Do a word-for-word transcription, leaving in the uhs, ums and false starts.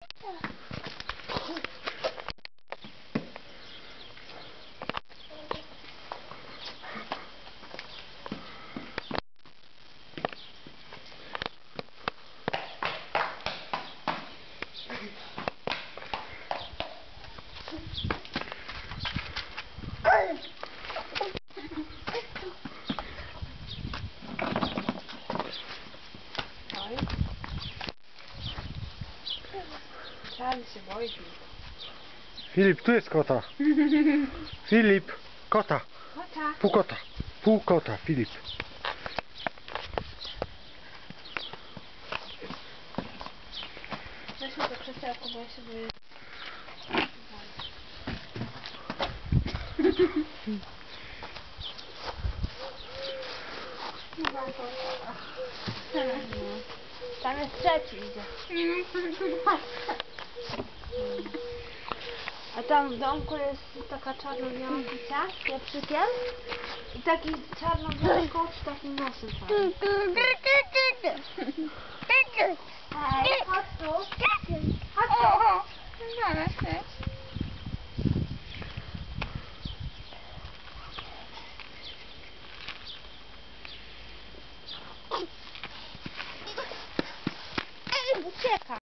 Czarny się boi. Filip, tu jest kota. Filip, kota. Kota. Pół kota. Pół kota, Filip. Weźmy to krzesełko, bo ja się boję. Tam jest trzeci idzie. A tam w domku jest taka czarno-biała kicia z pieprzykiem i taki czarno-biały kot z takim nosem. Hej, chodź tu.